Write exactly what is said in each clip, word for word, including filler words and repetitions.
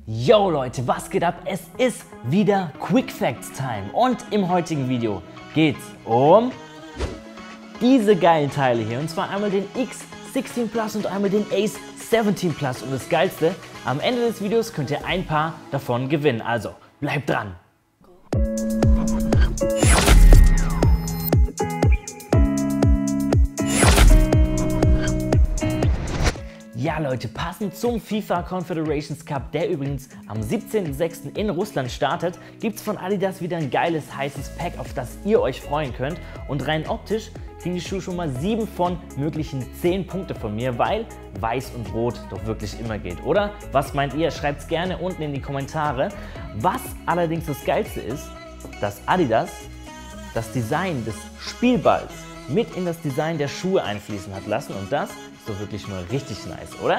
Yo Leute, was geht ab? Es ist wieder Quick Facts Time und im heutigen Video geht's um diese geilen Teile hier, und zwar einmal den X sechzehn Plus und einmal den Ace siebzehn Plus, und das Geilste, am Ende des Videos könnt ihr ein paar davon gewinnen, also bleibt dran! Ja Leute, passend zum FIFA Confederations Cup, der übrigens am siebzehnten sechsten in Russland startet, gibt es von Adidas wieder ein geiles, heißes Pack, auf das ihr euch freuen könnt. Und rein optisch kriegen die Schuhe schon mal sieben von möglichen zehn Punkte von mir, weil Weiß und Rot doch wirklich immer geht, oder? Was meint ihr? Schreibt es gerne unten in die Kommentare. Was allerdings das Geilste ist, dass Adidas das Design des Spielballs mit in das Design der Schuhe einfließen hat lassen, und das ist doch wirklich mal richtig nice, oder?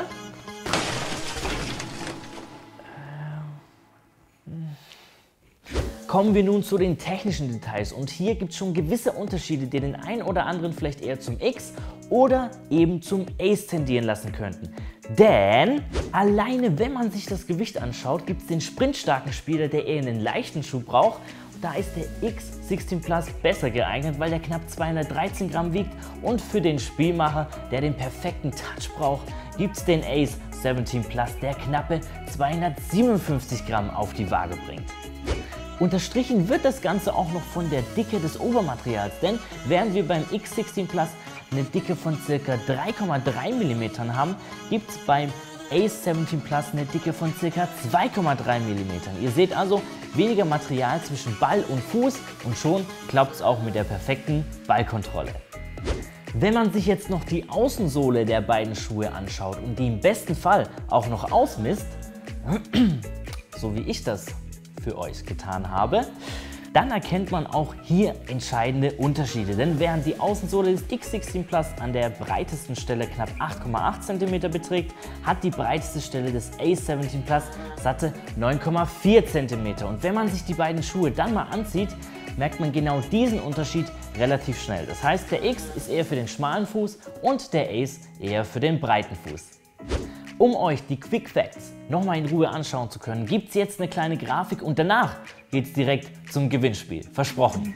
Kommen wir nun zu den technischen Details, und hier gibt es schon gewisse Unterschiede, die den einen oder anderen vielleicht eher zum X oder eben zum Ace tendieren lassen könnten. Denn alleine wenn man sich das Gewicht anschaut, gibt es den sprintstarken Spieler, der eher einen leichten Schuh braucht. Da ist der X sechzehn Plus besser geeignet, weil der knapp zweihundertdreizehn Gramm wiegt, und für den Spielmacher, der den perfekten Touch braucht, gibt es den Ace siebzehn Plus, der knappe zweihundertsiebenundfünfzig Gramm auf die Waage bringt. Unterstrichen wird das Ganze auch noch von der Dicke des Obermaterials, denn während wir beim X sechzehn Plus eine Dicke von ca. drei Komma drei Millimeter haben, gibt es beim Ace siebzehn Plus eine Dicke von ca. zwei Komma drei Millimeter. Ihr seht also weniger Material zwischen Ball und Fuß, und schon klappt es auch mit der perfekten Ballkontrolle. Wenn man sich jetzt noch die Außensohle der beiden Schuhe anschaut und die im besten Fall auch noch ausmisst, so wie ich das für euch getan habe, dann erkennt man auch hier entscheidende Unterschiede. Denn während die Außensohle des X sechzehn Plus an der breitesten Stelle knapp acht Komma acht Zentimeter beträgt, hat die breiteste Stelle des Ace siebzehn Plus satte neun Komma vier Zentimeter. Und wenn man sich die beiden Schuhe dann mal anzieht, merkt man genau diesen Unterschied relativ schnell. Das heißt, der X ist eher für den schmalen Fuß und der Ace eher für den breiten Fuß. Um euch die Quick Facts nochmal in Ruhe anschauen zu können, gibt es jetzt eine kleine Grafik, und danach geht es direkt zum Gewinnspiel. Versprochen!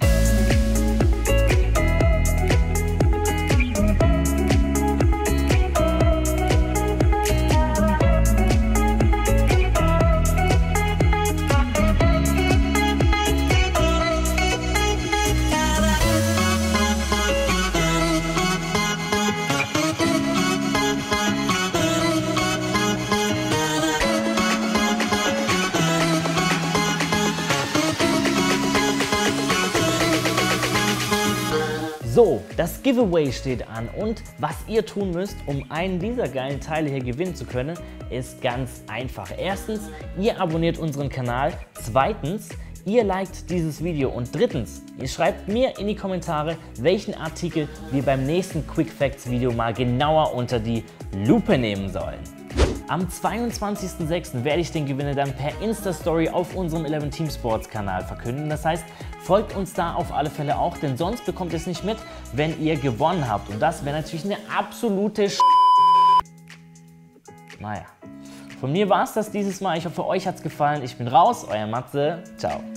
So, das Giveaway steht an, und was ihr tun müsst, um einen dieser geilen Teile hier gewinnen zu können, ist ganz einfach. Erstens, ihr abonniert unseren Kanal. Zweitens, ihr liked dieses Video. Und drittens, ihr schreibt mir in die Kommentare, welchen Artikel wir beim nächsten Quick Facts Video mal genauer unter die Lupe nehmen sollen. Am zweiundzwanzigsten sechsten werde ich den Gewinner dann per Insta-Story auf unserem eleven Team Sports Kanal verkünden. Das heißt, folgt uns da auf alle Fälle auch, denn sonst bekommt ihr es nicht mit, wenn ihr gewonnen habt. Und das wäre natürlich eine absolute Sch... Naja, von mir war es das dieses Mal. Ich hoffe, euch hat es gefallen. Ich bin raus, euer Matze. Ciao.